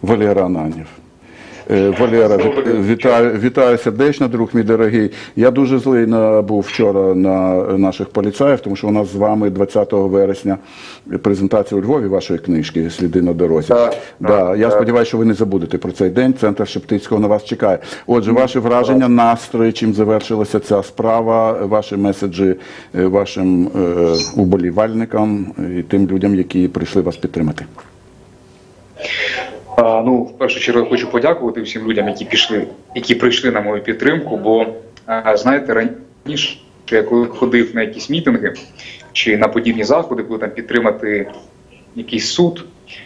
Валера Ананьєв. Валера, вітаю сердечно, друг мій дорогий. Я дуже злий був вчора на наших поліцаїв, тому що у нас з вами 20 вересня презентація у Львові вашої книжки «Сліди на дорозі». Я сподіваюся, що ви не забудете про цей день. Центр Шептицького на вас чекає. Отже, ваші враження, настрої, чим завершилася ця справа, ваші меседжі вашим уболівальникам і тим людям, які прийшли вас підтримати. Ну, в першу чергу я хочу подякувати всім людям, які прийшли на мою підтримку, бо, знаєте, раніше, я коли ходив на якісь мітинги чи на подібні заходи, коли там підтримати якийсь суд,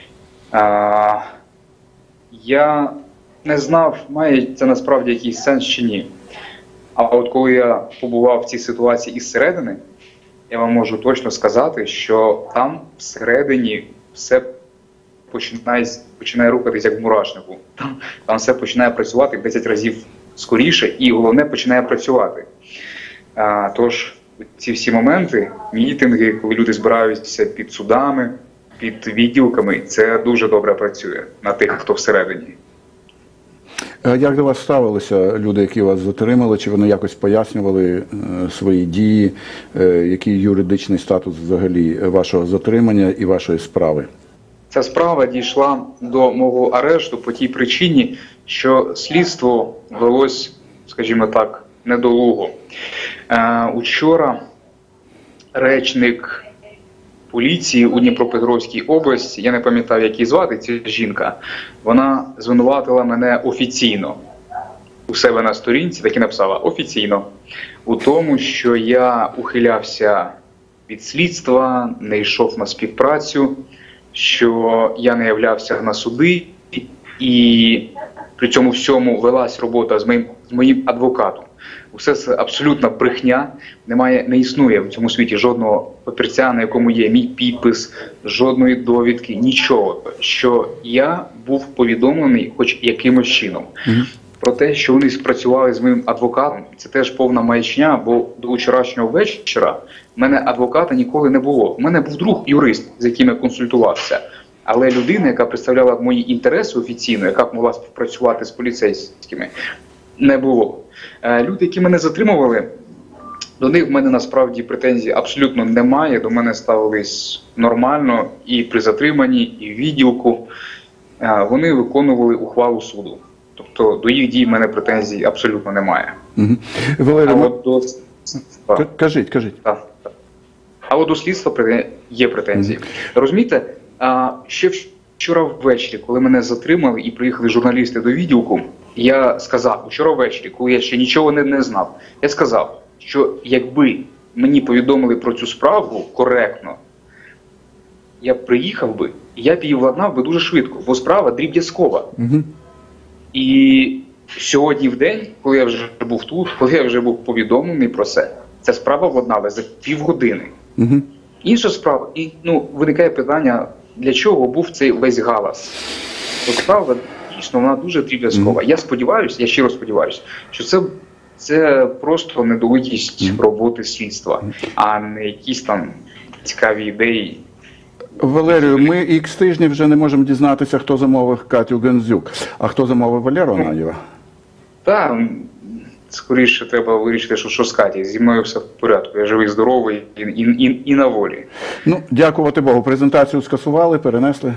я не знав, має це насправді якийсь сенс чи ні. А от коли я побував в цій ситуації із середини, я вам можу точно сказати, що там всередині все починає рухатись як в мурашнику. Там все починає працювати в 10 разів скоріше і, головне, починає працювати. Тож, ці всі моменти, мітинги, коли люди збираються під судами, під відділками, це дуже добре працює на тих, хто всередині. Як до вас ставилися люди, які вас затримали? Чи вони якось пояснювали свої дії? Який юридичний статус взагалі вашого затримання і вашої справи? Ця справа дійшла до мого арешту по тій причині, що слідство велось, скажімо так, недолуго. Учора речник поліції у Дніпропетровській області, я не пам'ятаю, як її звати, ця жінка, вона звинуватила мене офіційно. У себе на сторінці так і написала офіційно. У тому, що я ухилявся від слідства, не йшов на співпрацю, що я не являвся на суди, і при цьому всьому велась робота з моїм адвокатом. Усе це абсолютна брехня, не існує в цьому світі жодного папірця, на якому є мій підпис, жодної довідки, нічого, що я був повідомлений хоч якимось чином. Про те, що вони спрацювали з моїм адвокатом, це теж повна маячня, бо до вчорашнього вечора в мене адвоката ніколи не було. У мене був друг юрист, з яким я консультувався, але людина, яка представляла мої інтереси офіційно, яка б могла співпрацювати з поліцейськими, не було. Люди, які мене затримували, до них в мене насправді претензій абсолютно немає, до мене ставились нормально і при затриманні, і в відділку. Вони виконували ухвалу суду. Тобто до їх дій в мене претензій абсолютно немає. Кажіть. А от до слідства є претензії. Розумієте, ще вчора ввечері, коли мене затримали і приїхали журналісти до відділку, я сказав, вчора ввечері, коли я ще нічого не знав, я сказав, що якби мені повідомили про цю справу коректно, я б приїхав би, і я б її владнав би дуже швидко, бо справа дріб'язкова. І сьогодні в день, коли я вже був тут, коли я вже був повідомлений про це, ця справа владнала за півгодини. Інша справа, і виникає питання, для чого був цей весь галас? Бо справа, дійсно, вона дуже дріб'язкова. Я сподіваюся, я щиро сподіваюся, що це просто недолугість роботи слідства, а не якісь там цікаві ідеї. Валерію, ми ікс тижнів вже не можемо дізнатися, хто замовив Катю Гандзюк. А хто замовив Валеру Ананьєва? Так, скоріше треба вирішити, що з Каті. Зі мною все в порядку. Я живий, здоровий і на волі. Дякувати Богу. Презентацію скасували, перенесли?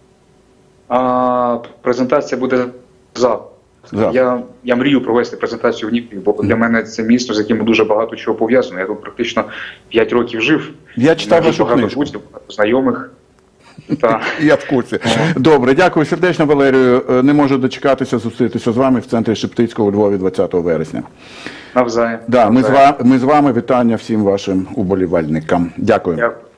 Презентація буде завтра. Я мрію провести презентацію в Дніпрі, бо для мене це місто, з яким дуже багато чого пов'язано. Я тут практично 5 років жив. Я читав вашу книжку. Багато знайомих. Я в курсі. Добре, дякую сердечно, Валерію. Не можу дочекатися зустрітися з вами в центрі Шептицького у Львові 20 вересня. Навзаєм. Ми з вами. Вітання всім вашим уболівальникам. Дякую.